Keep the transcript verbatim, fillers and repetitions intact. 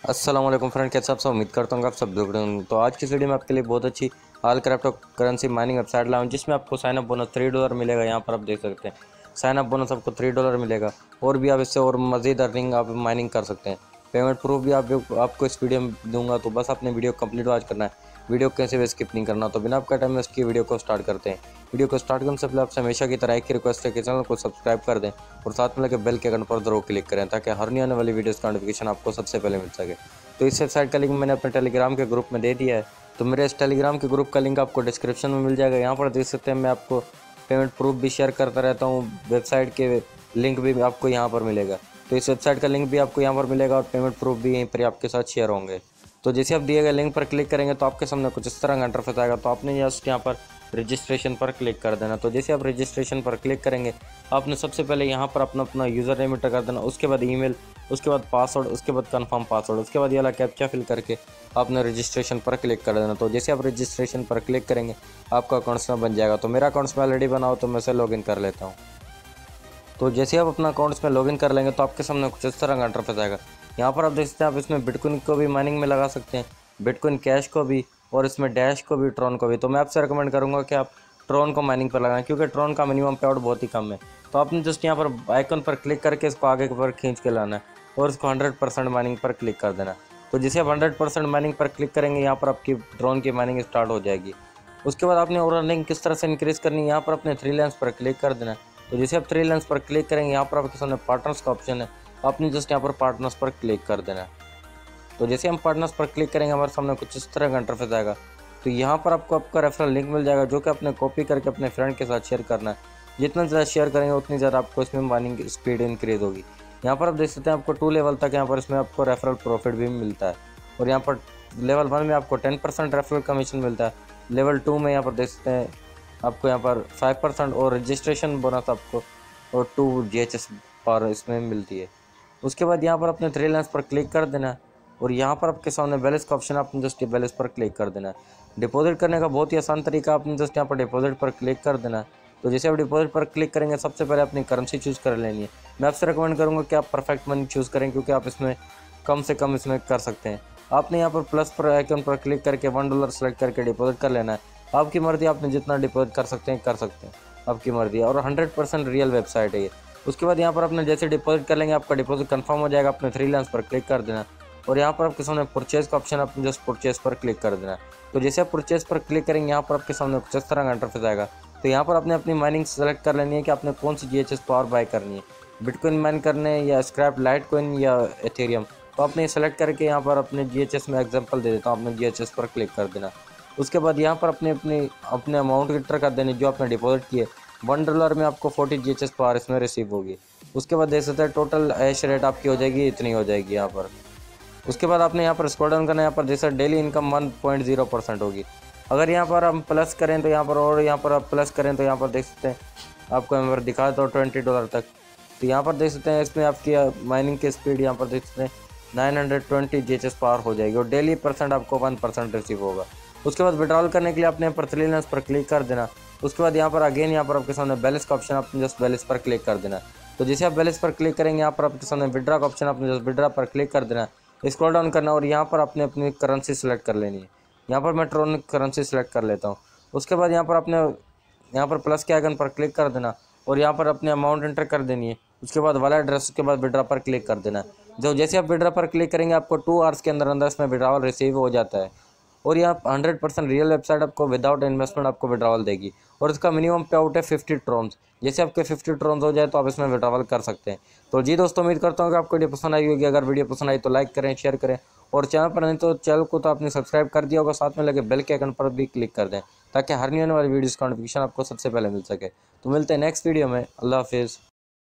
अस्सलाम वालेकुम फ्रेंड, कैसे आप सब? उम्मीद करता हूँ कि आप सब दुख रहे होंगे। तो आज की वीडियो में आपके लिए बहुत अच्छी हाल क्रिप्टो करेंसी माइनिंग वेबसाइट लाऊं जिसमें आपको sign up bonus three dollar मिलेगा। यहाँ पर आप देख सकते हैं साइन अप बोनस आपको थ्री डॉलर मिलेगा और भी आप इससे और मज़ीद अर्निंग आप माइनिंग कर सकते हैं। पेमेंट प्रूफ भी आप आपको इस वीडियो में दूंगा, तो बस अपने वीडियो कंप्लीट आज करना है। वीडियो कैसे भी स्किप नहीं करना। तो बिना आपका टाइम वेस्ट किए वीडियो को स्टार्ट करते हैं। वीडियो को स्टार्ट करने से पहले आपसे हमेशा की तरह एक ही रिक्वेस्ट है कि चैनल को सब्सक्राइब कर दें और साथ में लगे बेल के आइकन पर जरूर क्लिक करें ताकि हर नई आने वाली वीडियोस का नोटिफिकेशन आपको सबसे पहले मिल सके। तो इस वेबसाइट का लिंक मैंने अपने टेलीग्राम के ग्रुप में दे दिया है, तो मेरे इस टेलीग्राम के ग्रुप का लिंक आपको डिस्क्रिप्शन में मिल जाएगा। यहाँ पर देख सकते हैं मैं आपको पेमेंट प्रूफ भी शेयर करता रहता हूँ। वेबसाइट के लिंक भी आपको यहाँ पर मिलेगा, तो इस वेबसाइट का लिंक भी आपको यहाँ पर मिलेगा और पेमेंट प्रूफ भी यहीं पर आपके साथ शेयर होंगे। तो जैसे आप दिए गए लिंक पर क्लिक करेंगे तो आपके सामने कुछ इस तरह का इंटरफेस आएगा। तो आपने जस्ट यहाँ पर रजिस्ट्रेशन पर क्लिक कर देना। तो जैसे आप रजिस्ट्रेशन पर क्लिक करेंगे आपने सबसे पहले यहाँ पर अपना अपना यूज़र नेम एंटर कर देना, उसके बाद ईमेल, उसके बाद पासवर्ड, उसके बाद कंफर्म पासवर्ड, उसके बाद ये वाला कैप्चा फिल करके आपने रजिस्ट्रेशन पर क्लिक कर देना। तो जैसे आप रजिस्ट्रेशन पर क्लिक करेंगे आपका अकाउंट्स में बन जाएगा। तो मेरा अकाउंट्स में ऑलरेडी बना हो तो मैं इसे लॉगिन कर लेता हूँ। तो जैसे आप अपना अकाउंट्स में लॉगिन कर लेंगे तो आपके सामने कुछ इस तरह का इंटरफेस आएगा। यहाँ पर आप देख सकते हैं आप इसमें बिटकॉइन को भी माइनिंग में लगा सकते हैं, बिटकॉइन कैश को भी, और इसमें डैश को भी, ट्रॉन को भी। तो मैं आपसे रिकमेंड करूँगा कि आप ट्रॉन को माइनिंग पर लगाएं क्योंकि ट्रॉन का मिनिमम पे आउट बहुत ही कम है। तो आपने जस्ट यहाँ पर आइकन पर क्लिक करके इसको आगे पर खींच के लाना है और इसको हंड्रेड परसेंट माइनिंग पर क्लिक कर देना। तो जैसे आप हंड्रेड परसेंट माइनिंग पर क्लिक करेंगे यहाँ पर आपकी ट्रॉन की माइनिंग स्टार्ट हो जाएगी। उसके बाद आपने और अर्निंग किस तरह से इंक्रीज़ करनी है, यहाँ पर अपने थ्री लाइन्स पर क्लिक कर देना है। तो जैसे आप थ्री लाइन्स पर क्लिक करेंगे यहाँ पर आपके सामने पार्टनर्स का ऑप्शन है, आपने जस्ट यहाँ पर पार्टनर्स पर क्लिक कर देना है। तो जैसे हम पार्टनर्स पर क्लिक करेंगे हमारे सामने कुछ इस तरह का इंटरफेस आएगा। तो यहाँ पर आपको आपका रेफरल लिंक मिल जाएगा जो कि आपने कॉपी करके अपने फ्रेंड के साथ शेयर करना है। जितना ज़्यादा शेयर करेंगे उतनी ज़्यादा आपको इसमें माइनिंग स्पीड इंक्रीज़ होगी। यहाँ पर आप देख सकते हैं आपको टू लेवल तक यहाँ पर इसमें आपको रेफरल प्रॉफिट भी मिलता है। और यहाँ पर लेवल वन में आपको टेन परसेंट रेफरल कमीशन मिलता है, लेवल टू में यहाँ पर देख सकते हैं आपको यहाँ पर फाइव परसेंट और रजिस्ट्रेशन बोनस आपको और टू जी एच एस पर इसमें मिलती है। उसके बाद यहाँ पर अपने थ्री लाइन्स पर क्लिक कर देना है और यहाँ पर आपके सामने बैलेंस का ऑप्शन, आपने जस्ट बैलेंस पर क्लिक कर देना है। डिपॉजिट करने का बहुत ही आसान तरीका, आपने जस्ट यहाँ पर डिपॉजिट पर क्लिक कर देना है। तो जैसे आप डिपॉजिट पर क्लिक करेंगे सबसे पहले अपनी करेंसी चूज़ कर लेनी है। मैं आपसे रिकमेंड करूँगा कि आप परफेक्ट मनी चूज़ करें क्योंकि आप इसमें कम से कम इसमें कर सकते हैं। आपने यहाँ पर प्लस पर आइकन पर क्लिक करके वन डॉलर सेलेक्ट करके डिपॉजिट कर लेना है। आपकी मर्ज़ी, आपने जितना डिपॉजिट कर सकते हैं कर सकते हैं, आपकी मर्ज़ी है। और हंड्रेड परसेंट रियल वेबसाइट है ये। उसके बाद यहाँ पर अपने जैसे डिपॉजिट कर लेंगे आपका डिपॉजिट कंफर्म हो जाएगा। अपने थ्री लाइन्स पर क्लिक कर देना और यहाँ पर आपके सामने परचेज का ऑप्शन, आपने जस्ट परचेज पर क्लिक कर देना। तो जैसे आप परचेज पर क्लिक करेंगे यहाँ पर आपके सामने कुछ इस तरह का इंटरफेस आएगा। तो यहाँ पर आपने अपनी माइनिंग सेलेक्ट कर लेनी है कि आपने कौन सी G H S power buy करनी है, बिटकॉइन माइन करने या स्क्रैप लाइट कॉइन या एथेरियम। तो आपने सेलेक्ट करके यहाँ पर अपने जी एच एस में एग्जाम्पल दे देता हूँ, आपने जी एच एस पर क्लिक कर देना। उसके बाद यहाँ पर अपने अपने अपने अमाउंट एंटर कर देनी जो आपने डिपॉजिट किए। वन डॉलर में आपको forty G H S power इसमें रिसीव होगी। उसके बाद देख सकते हैं टोटल ऐश रेट आपकी हो जाएगी, इतनी हो जाएगी यहाँ पर। उसके बाद आपने यहाँ पर स्क्रॉल डाउन करना है, यहाँ पर जैसे daily income one point zero percent होगी। अगर यहाँ पर हम प्लस करें तो यहाँ पर, और यहाँ पर आप प्लस करें तो यहाँ पर देख सकते हैं आपको यहाँ पर दिखा दो ट्वेंटी डॉलर तक। तो यहाँ पर देख सकते हैं इसमें आपकी माइनिंग की स्पीड यहाँ पर देख सकते हैं nine hundred twenty G H S power हो जाएगी और डेली परसेंट आपको वन परसेंट रिसीव होगा। उसके बाद विड्रॉल करने के लिए आपने यहाँ पर थ्री लाइन्स पर क्लिक कर देना। उसके बाद यहाँ पर अगेन यहाँ पर आपके सामने बैलेंस का ऑप्शन, आपने जस्ट बैलेंस पर क्लिक कर देना। तो जैसे आप बैलेंस पर क्लिक करेंगे यहाँ पर आपके सामने विड्रा का ऑप्शन, आपने जस्ट विड्रा पर क्लिक कर देना, स्क्रॉल डाउन करना और यहाँ पर आपने अपनी करेंसी सेलेक्ट कर लेनी है। यहाँ पर मैं ट्रॉन करेंसी सेलेक्ट कर लेता हूँ। उसके बाद यहाँ पर आपने यहाँ पर प्लस के आइकन पर क्लिक कर देना और यहाँ पर अपने अमाउंट एंटर कर देनी है। उसके बाद वाला एड्रेस, उसके बाद विड्रा पर क्लिक कर देना। जो जैसे आप विड्रा पर क्लिक करेंगे आपको टू आवर्स के अंदर अंदर इसमें विड्रावल रिसीव हो जाता है। और यहाँ हंड्रेड परसेंट रियल वेबसाइट आपको विदाउट इन्वेस्टमेंट आपको विड्रावल देगी और इसका मिनिमम पे आउट है फिफ्टी ट्रॉन्स। जैसे आपके फिफ्टी ट्रॉन्स हो जाए तो आप इसमें विड्रावल कर सकते हैं। तो जी दोस्तों, उम्मीद करता हूँ कि आपको वीडियो पसंद आई होगी। अगर वीडियो पसंद आई तो लाइक करें, शेयर करें और चैनल पर नहीं तो चैनल को तो आपने सब्सक्राइब कर दिया होगा, साथ में लगे बेल के आइकन पर भी क्लिक कर दें ताकि हर नई आने वाली वीडियोज़ का नोटिफिकेशन आपको सबसे पहले मिल सके। तो मिलते हैं नेक्स्ट वीडियो में। अल्लाह हाफिज़।